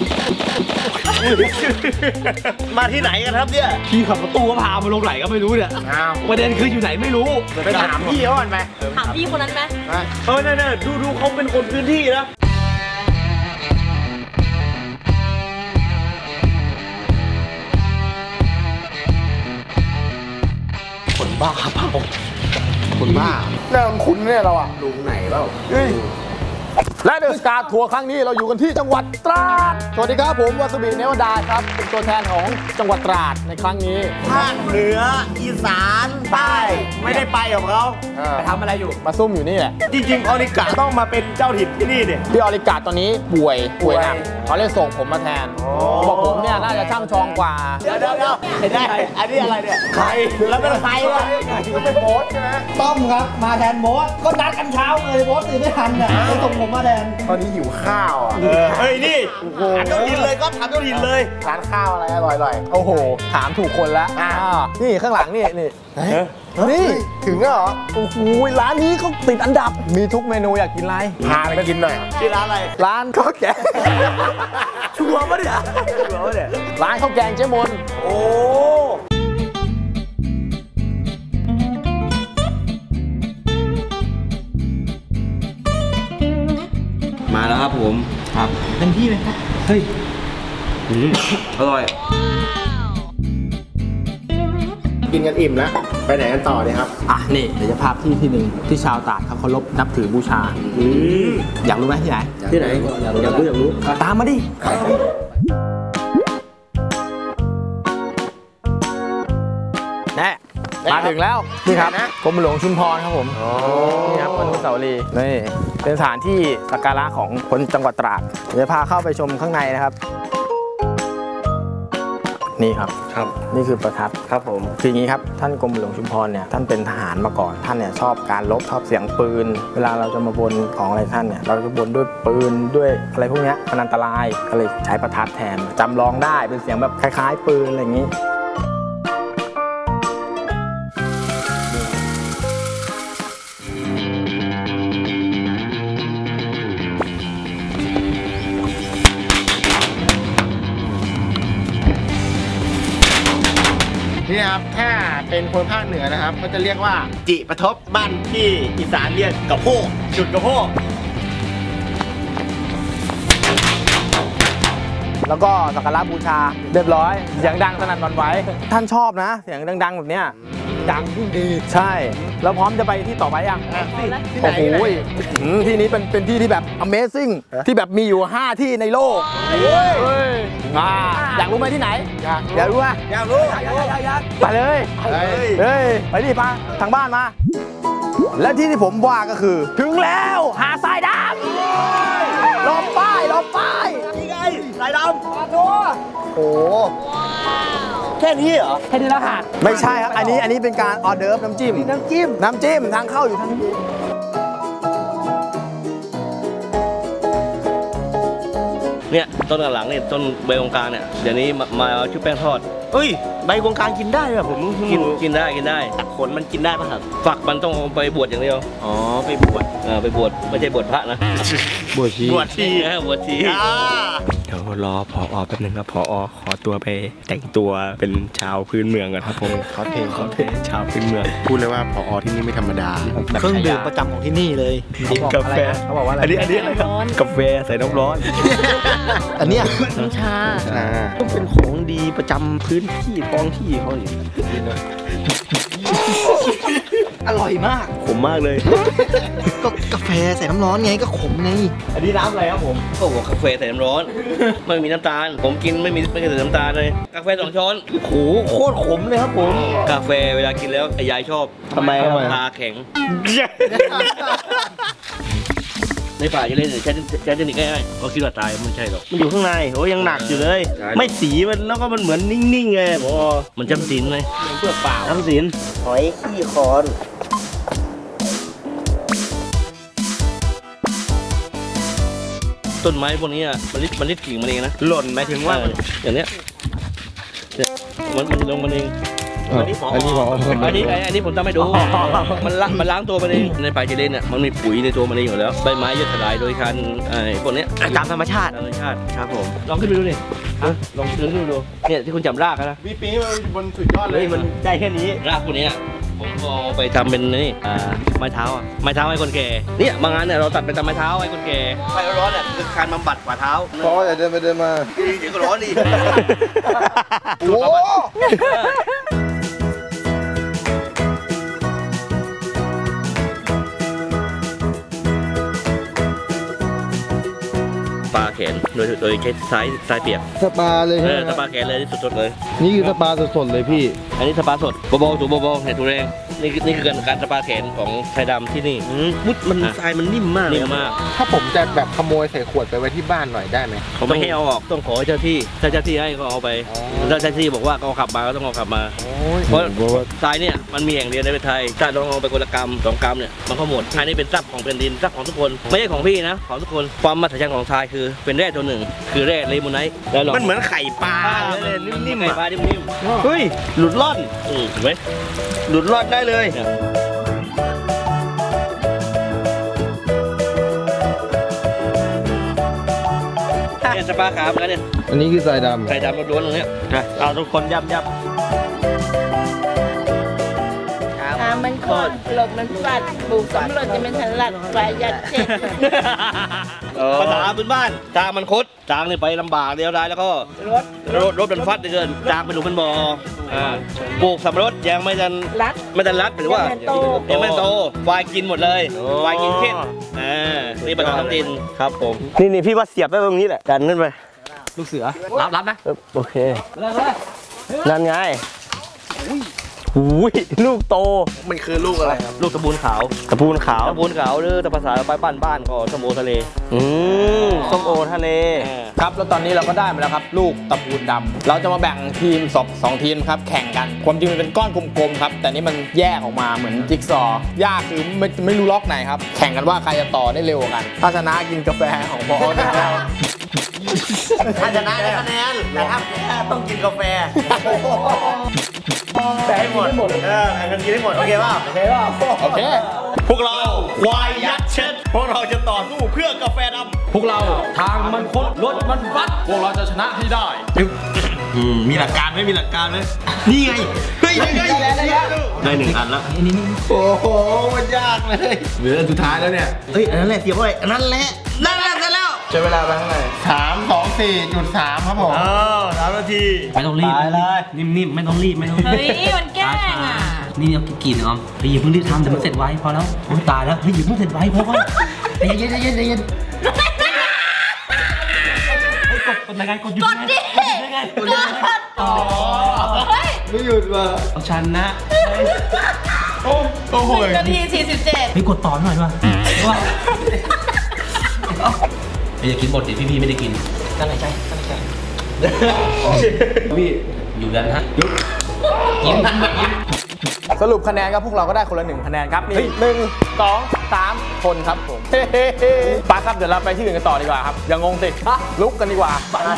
มาที่ไหนกันครับเนี่ยพี่ขับประตูก็พามาลงไหนก็ไม่รู้เนี่ยประเด็นคืออยู่ไหนไม่รู้ไปถามพี่เขาก่อนไหมถามพี่คนนั้นไหมเนี่ยดูเขาเป็นคนพื้นที่นะคนบ้าเปล่าคนบ้าแน่คุณเนี่ยเราอะลุงไหนเปล่าและเดอะสการ์ทัวร์ครั้งนี้เราอยู่กันที่จังหวัดตราดสวัสดีครับผมวาสบิเนวดาครับเป็นตัวแทนของจังหวัดตราดในครั้งนี้ภาคเหนืออีสานใต้ไม่ได้ไปกับเขาไปทำอะไรอยู่มาซุ่มอยู่นี่แหละจริงๆออริกาต้องมาเป็นเจ้าถิ่นที่นี่เนี่ยพี่ออริกาตอนนี้ป่วยหนักเขาเลยส่งผมมาแทนบอกผมเนี่ยน่าจะช่ำชองกว่าเดี๋ยวเห็นได้อันนี้อะไรเนี่ยใครแล้วเป็นใครวะก็เป็นโบ๊ทใช่ไหมต้อมครับมาแทนโบ๊ทก็นัดกันเช้าเลยโบ๊ทตื่นไม่ทันเนี่ยส่งผมมาแทนตอนนี้หิวข้าวอ่ะเฮ้ยนี่ถามเจ้าถิ่นเลยก็ถามเจ้าถิ่นเลยร้านข้าวอะไรอร่อยๆโอ้โหถามถูกคนแล้วนี่ข้างหลังนี่ถึงเหรอโอ้โหร้านนี้เขาติดอันดับมีทุกเมนูอยากกินอะไรพาไปกินหน่อยที่ร้านอะไรร้านข้าวแกงชัวร์ปะเนี่ยร้านข้าวแกงเจ๊มนโอ้มาแล้วครับผมครับเต็มที่ไหมครับเฮ้ยอร่อยกินกันอิ่มแล้วไปไหนกันต่อดีครับนี่เดี๋ยวจะพาที่หนึ่งที่ชาวตราดเขาเคารพนับถือบูชาอยากรู้ไหมที่ไหนอยากรู้ตามมาดิมาถึงแล้วนี่ครับกรมหลวงชุมพรครับผมนี่ครับอนุสาวรีย์นี่เป็นสถานที่สักการะของคนจังหวัดตราดเดี๋ยวพาเข้าไปชมข้างในนะครับนี่ครับนี่คือประทับครับผมคืออย่างนี้ครับท่านกรมหลวงชุมพรเนี่ยท่านเป็นทหารมาก่อนท่านเนี่ยชอบการรบชอบเสียงปืนเวลาเราจะมาบนของอะไรท่านเนี่ยเราจะบนด้วยปืนด้วยอะไรพวกนี้มันอันตรายก็เลยใช้ประทัดแทนจำลองได้เป็นเสียงแบบคล้ายๆปืนอะไรอย่างนี้นี่ครับถ้าเป็นคนภาคเหนือนะครับเขาจะเรียกว่าจิปทบบ้านที่อีสานเรียกกระโพกจุดกระโพกแล้วก็สักการะบูชาเรียบร้อยเสียงดังสนั่นหวั่นไหวท่านชอบนะเสียงดังๆแบบเนี้ยดังยิ่งดีใช่แล้วพร้อมจะไปที่ต่อไปยังโอ้โหที่นี้เป็นที่ที่แบบ Amazing ที่แบบมีอยู่5ที่ในโลกอยากรู้ไหมที่ไหนอยากรู้ป่ะอยากรู้ไปเลยไปดิป้าทางบ้านมาและที่ผมว่าก็คือถึงแล้วหาดทรายดำลมป้ายนี่ไงทรายดำมาดูโอ้แค่นี้เหรอแค่นี้ละหาดไม่ใช่ครับอันนี้เป็นการออเดิร์ฟน้ำจิ้มทางเข้าอยู่ทางนี้เนี่ยต้นกระหลังเนี่ยต้นใบกงกลางเนี่ยเดี๋ยวนี้มาชุบแป้งทอดเอ้ยใบกงกลางกินได้ป่ะผมกินได้แต่ขนมันกินได้ป่ะครับฝักมันต้องไปบวชอย่างเดียวอ๋อไปบวชไม่ใช่บวชพระนะบวชชีเดี๋ยวรอผอ.แป๊บนึงครับผอ.ขอตัวไปแต่งตัวเป็นชาวพื้นเมืองกันครับผมคอสเพลย์ชาวพื้นเมืองพูดเลยว่าผอ.ที่นี่ไม่ธรรมดาเครื่องดื่มประจำของที่นี่เลยกาแฟเขาบอกว่าอะไรอันนี้อะไรครับกาแฟใส่น้ำร้อนอันเนี้ยน้ำชาต้องเป็นของดีประจำพื้นที่ท้องที่เขาเนี่ยอร่อยมากขมมากเลยก็กาแฟใส่น้ำร้อนไงก็ขมไงอันนี้น้ำอะไรครับผมก็บอกกาแฟใส่น้ำร้อนไม่มีน้ำตาลผมกินไม่ใส่น้ำตาลเลยกาแฟ2 ช้อนโอ้โหโคตรขมเลยครับผมกาแฟเวลากินแล้วยายชอบทำไมตาแข็งในป่าจะเล่นใช้เทคนิคง่ายๆก็คิดว่าตายไม่ใช่หรอกมันอยู่ข้างในโอ้ยังหนักอยู่เลยไม่สีมันแล้วก็มันเหมือนนิ่งๆไงมันจำศีลเลยเปลือกเปล่าจำศีลหอยขี้คอนต้นไม้พวกนี้อ่ะมันริดกิ่งมันเองนะหล่นหมายถึงว่าอย่างเนี้ยมันลงมันเองอันนี้ผมทำให้ดูมันล้างตัวมันเองในปลาเจเลนเนี่ยมันมีปุ๋ยในตัวมันเองอยู่แล้วใบไม้ย่อยสลายโดยการพวกนี้ตามธรรมชาติครับผมลองขึ้นไปดูดิลองขึ้นไปดูเนี่ยที่คุณจำรากนะปีมันบนสุดยอดเลยมันได้แค่นี้รากพวกนี้ผมก็ไปทำเป็นนี่ไม้เท้าให้คนแก่เนี่ยบางงานเนี่ยเราตัดเป็นไม้เท้าให้คนแก่ไฟร้อนเนี่ยคือการบำบัดฝ่าเท้าพออย่าเดินไปเดินมาเดี๋ยวก็ร้อนดิโอ้ปลาแขนโดยใช้สายเปียกสปาเลยสปาแขนเลยสดๆเลยนี่คือสปาสดๆเลยพี่อันนี้สปาสดโบถูโบเห็นตัวแรงนี่คือการสปาแขนของชายดำที่นี่มันทรายมันนิ่มมากถ้าผมจะแบบขโมยใส่ขวดไปไว้ที่บ้านหน่อยได้ไหมเขาไม่ให้เอาออกต้องขอเจ้าที่ถ้าเจ้าที่ให้ก็เอาไปถ้าเจ้าที่บอกว่าเขาขับมาก็ต้องเอาขับมาเพราะทรายเนี่ยมันมีแห่งเดียวในประเทศไทยถ้าลองเอาไปคนละกรรม2 กรัมเนี่ยมันก็หมดทรายนี่เป็นทรัพย์ของแผ่นดินทรัพย์ของทุกคนไม่ใช่ของพี่นะของทุกคนความมหัศจรรย์ของทรายคือเป็นแร่ตัวหนึ่งคือแร่เลมูไนท์มันเหมือนไข่ปลานิ่มๆไข่ปลานิ่มๆเฮ้ยหลุดล่อนเห็นไหมหลุดล่อนได้เลยเนี่ยสปาขาวกันเนี่ยอันนี้คือทรายดำล้วนๆตรงนี้เอาทุกคนยับมันคดหลบมันฟัดบุกสำรวจจะเป็นถลัดไฟยัดเช็ดภาษาพื้นบ้านจางมันคดจางเนี่ยไปลำบากเดียวได้แล้วก็รถมันฟัดเกินจางไปดูเป็นบ่อปลูกสับปะรดยังไม่ทันรัดหรือว่ายังไม่โตควายกินหมดเลยควายกินเข็ดนี่ประกอบท้องถิ่นครับผมนี่พี่ว่าเสียบได้ตรงนี้แหละดันขึ้นไปลูกเสือรับนะโอเคนั่นไงลูกโตมันคือลูกอะไรครับลูกตะบูนขาวหรือแต่ภาษาไปบ้านก็ส้มโอทะเลส้มโอทะเลครับแล้วตอนนี้เราก็ได้มาแล้วครับลูกตะปูนดำเราจะมาแบ่งทีม2 ทีมครับแข่งกันความจริงมันเป็นก้อนกลมๆครับแต่นี่มันแยกออกมาเหมือนจิ๊กซอว์ยากคือไม่รู้ล็อกไหนครับแข่งกันว่าใครจะต่อได้เร็วกันถ้าชนะกินกาแฟของบอสถ้าชนะได้คะแนนแต่ถ้าแพ้ต้องกินกาแฟแต่ให้หมดกินให้หมดโอเคป่ะโอเคพวกเราควายยักษ์เช็ดพวกเราจะต่อสู้เพื่อกาแฟดำพวกเราทางมันคดรถมันฟัดพวกเราจะชนะให้ได้มีหลักการไหมนี่ไงเฮ้ยได้1 อันแล้วนี่โอ้โหมันยากเลยเหลืออันสุดท้ายแล้วเนี่ยอันนั้นแหละเสียบไว้อันนั้นแหละได้แล้วใช้เวลาไปเท่าไหร่324.3ครับผม3 นาทีไม่ต้องรีบนิ่มๆไม่ต้องรีบเฮ้ยมันแกล้งอ่ะนี่เอากินอ๋อเฮ้ยอย่าเพิ่งรีบทำเดี๋ยวมันเสร็จไวพอแล้วโอ้ยตายแล้วเฮ้ยอย่าเพิ่งเสร็จไวเพราะว่าเย็นกดรายการกดหยุดกดดิกดไม่หยุดว่ะเอาชันนะโอ้โห 1 นาที 47 พี่กดต่อหน่อยว่ะอย่ากินหมดดิพี่ไม่ได้กินตั้งใจพี่อยู่กันฮะยิ้มสรุปคะแนนครับพวกเราก็ได้คนละ1 คะแนนครับนี่1 2 3 คนครับผมไปครับเดี๋ยวเราไปที่อื่นกันต่อดีกว่าครับอย่างงงสิลุกกันดีกว่า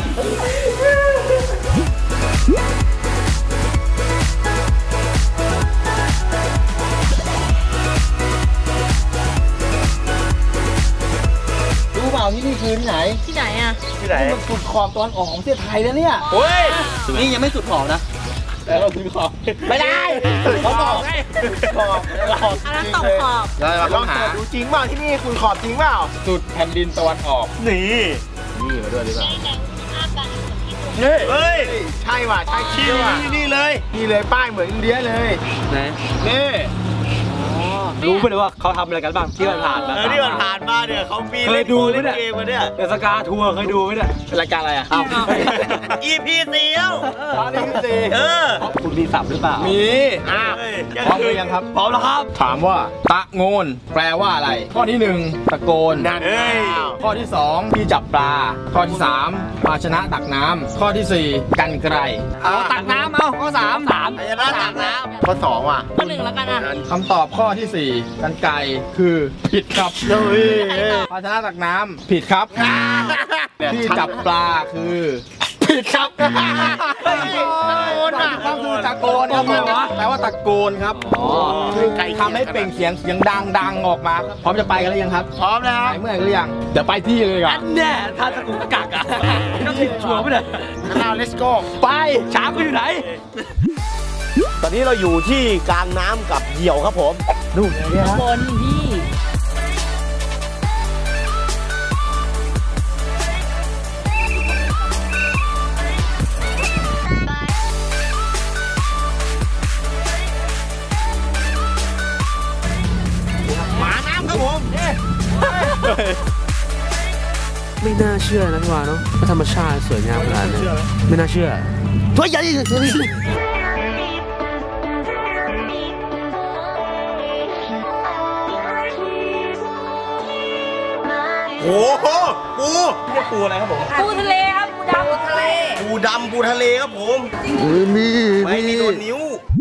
ที่นี่คือที่ไหนอ่ะมันสุดขอบตอนออกของประเทศไทยแล้วเนี่ยเฮ้ยนี่ยังไม่สุดขอบนะแต่เราสุดขอบไม่ได้เขาบอกไงขอบอันนั้นตกขอบเราต้องหาดูจริงเปล่าที่นี่คุณขอบจริงเปล่าสุดแผ่นดินตะวันออกนี่มาด้วยดีป่ะเฮ้ยใช่ว่ะใช่คิวว่ะนี่เลยป้ายเหมือนอินเดียเลยนี่รู้ไปเลยว่าเขาทำอะไรกันบ้างที่ผ่านมาที่ผ่านมาเนี่ยเขามีเล่นเกมมาเนี่ยสกาทัวร์เคยดูไหมเนี่ยรายการอะไรอ่ะ EP 4 ตอนนี้คือ4 คุณมีศัพท์หรือเปล่ามีพร้อมหรือยังครับพร้อมแล้วครับถามว่าตะโงนแปลว่าอะไรข้อที่1ตะโกนข้อที่2ที่จับปลาข้อที่3ภาชนะตักน้ำข้อที่4กันไกรเอาตักน้ำเอาข้อ3 ภาชนะตักน้ำข้อ2ว่ะข้อ1แล้วกันอ่ะคำตอบข้อที่4กันไกรคือผิดครับภาชนะตักน้ำผิดครับที่จับปลาคือผิผิดครับตะโกนอ่ะก็คือตะโกนครับแปลว่าตะโกนครับคือไก่ทำให้เปล่งเสียงดังออกมาพร้อมจะไปกันหรือยังครับพร้อมแล้วเมื่อไหร่หรือยังเดี๋ยวไปที่เลยครับแน่ถ้าตะกุกตะกักอ่ะต้องถึงชัวร์ไม่ได้ now let's go ไปช้างไปอยู่ไหนตอนนี้เราอยู่ที่กลางน้ำกับเหยี่ยวครับผมดูเนี่ยครับบนพี่หมาน้ำครับผมไม่น่าเชื่อนะพี่วานเนาะว่าธรรมชาติสวยงามขนาดนี้ไม่น่าเชื่อตัวใหญ่โอ้โหปูนี่ปูอะไรครับผมปูทะเลครับปูดำทะเลปูดำปูทะเลครับผมไม่มีโดนนิ้ว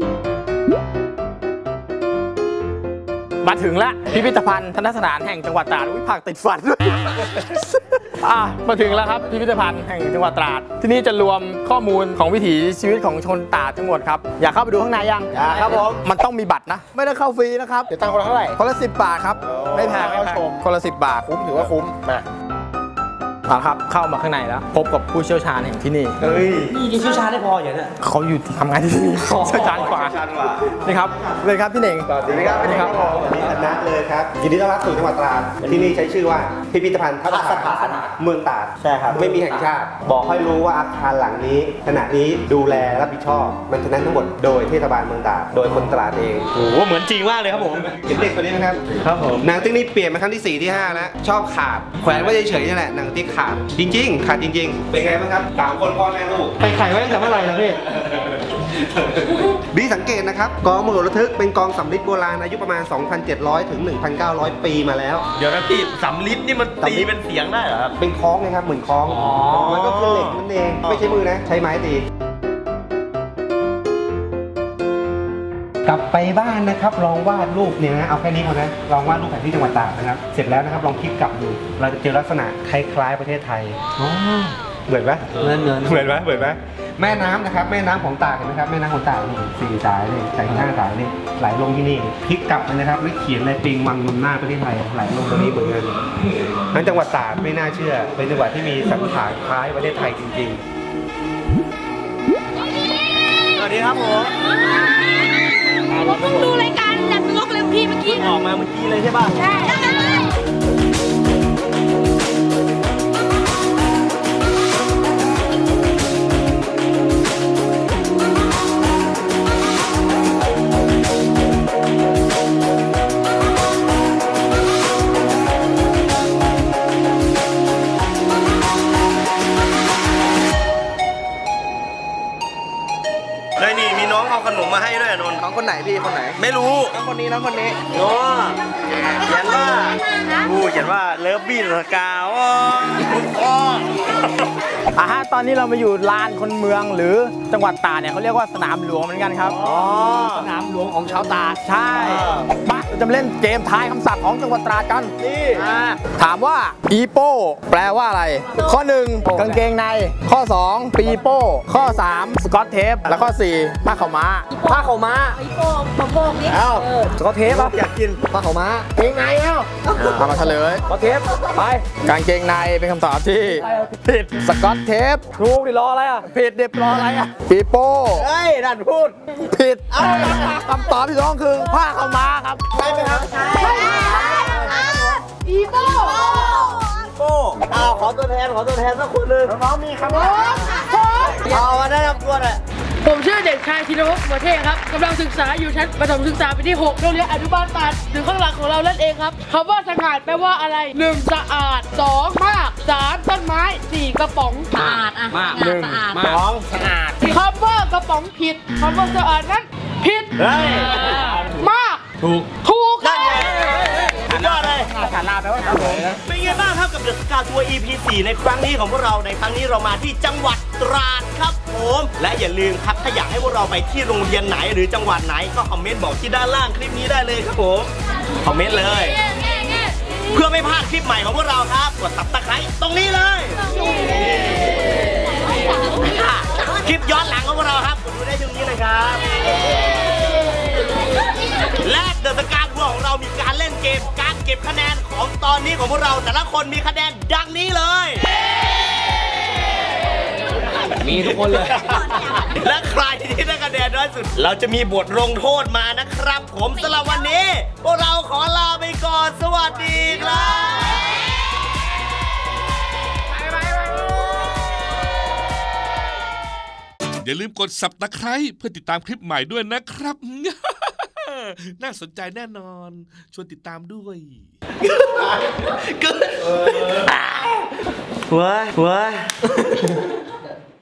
มาถึงแล้วพิพิธภัณฑ์ทัณฑสถานแห่งจังหวัดตราดวิภาคติดฟันด้วยมาถึงแล้วครับพิพิธภัณฑ์แห่งจังหวัดตราดที่นี่จะรวมข้อมูลของวิถีชีวิตของชนตราดทั้งหมดครับอยากเข้าไปดูข้างในยังครับผมมันต้องมีบัตรนะไม่ได้เข้าฟรีนะครับเดี๋ยวตังค์คนละเท่าไหร่คนละ10 บาทครับไม่แพงเข้าชมคนละ10 บาทคุ้มถือว่าคุ้มครับเข้ามาข้างในแล้วพบกับผู้เชี่ยวชาญแห่งที่นี่นี่เชี่ยวชาญได้พออย่างนี้เขาอยู่ทำงานที่นี่เชี่ยวชาญกว่านี่ครับเลยครับพี่เน่งสวัสดีครับสวัสดีครับวันนี้คณะเลยครับยินดีต้อนรับสู่จังหวัดตราดที่นี่ใช้ชื่อว่าพิพิธภัณฑ์ทัณฑสถานเมืองตราดใช่ครับไม่มีแห่งชาติบอกให้รู้ว่าอาคารหลังนี้ขณะนี้ดูแลรับผิดชอบมันทั้งหมดโดยเทศบาลเมืองตราดโดยคนตราดเองโอ้โหเหมือนจริงมากเลยครับผมเห็นเด็กคนนี้นะครับครับผมหนังติ๊กนี่เปลี่ยนมาครั้งที่4ที่5แล้วชอบขาดแขวนไว้เฉยๆนี่แหละหนังติ๊กขาดจริงๆขาดจริงๆเป็นไงบ้างครับ3 คนพ่อแม่ลูกไปไข่ไว้ตั้งแต่เมื่อไหร่นะพี่ดีสังเกตนะครับกองมโหระทึกเป็นกองสำริดโบราณอายุประมาณ 2,700 ถึง 1,900 ปีมาแล้วเดี๋ยวนะพี่สำริดนี่มันตีเป็นเสียงได้เหรอครับเป็นคล้องไงครับเหมือนคล้องมันก็คือเหล็กนั่นเองไม่ใช่มือนะใช้ไม้ตีกลับไปบ้านนะครับลองวาดรูปเนี่ยนะเอาแค่นี้พอนะลองวาดรูปแผนที่จังหวัดตราดนะครับเสร็จแล้วนะครับลองคลิกกลับดูเราจะเจอลักษณะคล้ายๆประเทศไทยเหมือนไหมเหมือนไหมแม่น้ำนะครับแม่น้ำของตราดเห็นไหมครับแม่น้ำของตราดนี่4 สายนี่5 สายนี่ไหลลงที่นี่คลิกกลับเลยนะครับไม่เขียนอะไรปิงวังนนหน้าประเทศไทยไหลลงตรงนี้เหมือนกันนั้นจังหวัดตราดไม่น่าเชื่อเป็นจังหวัดที่มีสันฐานคล้ายประเทศไทยจริงๆสวัสดีครับผมผมดูรายการจับนกเลยพี่เมื่อกี้ออกมาเมื่อกี้เลยใช่ป่ะใช่นี่มีน้องเอาขนมมาให้ด้วยนนท์น้องคนไหนพี่คนไหนไม่รู้น้องคนนี้โอ้เขียนว่าเลิฟบี้สกาวตอนนี้เรามาอยู่ลานคนเมืองหรือจังหวัดตราดเนี่ยเขาเรียกว่าสนามหลวงเหมือนกันครับสนามหลวงของชาวตราดใช่มาเราจะมาเล่นเกมทายคำศัพท์ของจังหวัดตราดกันนี่ถามว่าอีโป้แปลว่าอะไรข้อ1กางเกงในข้อ2ปีโป้ข้อ3สกอตเทปและข้อ4ผ้าขาวม้าอีโป้มาโบกนี่สกอตเทปอยากกินผ้าขาวม้าเกงในเอามาเฉลยสกอตเทปไปกางเกงในเป็นคำตอบที่ผิดสกอตเทปถูกดิรออะไรอ่ะผิดเด็บรออะไรอ่ะปีโป้นั่นพูดผิดคำตอบที่2คือผ้าขาวม้าครับใช่ไหมครับอีโป้ขอตัวแทนสักคนหนึ่งน้องมีคำว่าเอามาแนะนำตัวหน่อยผมชื่อเด็กชายธีรภพหัวเท่ครับกำลังศึกษาอยู่ชั้นประถมศึกษาปีที่6โรงเรียนอนุบาลตราดถึงข้างหลังของเรานั่นเองครับคำว่าสะอาดแปลว่าอะไร1สะอาด2มาก3ต้นไม้4กระป๋องสะอาดมาก2สะอาดคำว่ากระป๋องผิดคำว่าสะอาดนั้นผิดมากถูกนั่นไงสุดยอดเลยฐานะแปลว่าเป็นไงบ้างครับกับเดอะสกาทัวร์ EP 4ในครั้งนี้ของพวกเราในครั้งนี้เรามาที่จังหวัดตราดครับผมและอย่าลืมครับถ้าอยากให้พวกเราไปที่โรงเรียนไหนหรือจังหวัดไหนก็คอมเมนต์บอกที่ด้านล่างคลิปนี้ได้เลยครับผมคอมเมนต์เลยเพื่อไม่พลาดคลิปใหม่ของพวกเราครับกด Subscribe ตรงนี้เลยคลิปย้อนหลังของพวกเราครับกดดูได้ตรงนี้เลยครับและเดอะสกาทัวร์ของเรามีการเล่นเกมการเก็บคะแนนของตอนนี้ของพวกเราแต่ละคนมีคะแนนดังนี้เลยมีทุกคนเลยและใครที่ได้คะแนนน้อยสุดเราจะมีบทลงโทษมานะครับผมสำหรับวันนี้พวกเราขอลาไปก่อนสวัสดีครับอย่าลืมกด Subscribe เพื่อติดตามคลิปใหม่ด้วยนะครับ น่าสนใจแน่นอนชวนติดตามด้วยว้าย